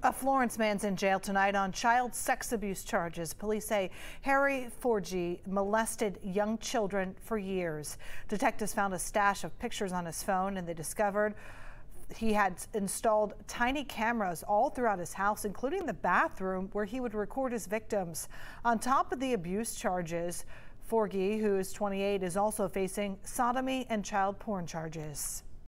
A Florence man's in jail tonight on child sex abuse charges. Police say Harry Forgue molested young children for years. Detectives found a stash of pictures on his phone, and they discovered he had installed tiny cameras all throughout his house, including the bathroom where he would record his victims. On top of the abuse charges, Forgue, who is 28, is also facing sodomy and child porn charges.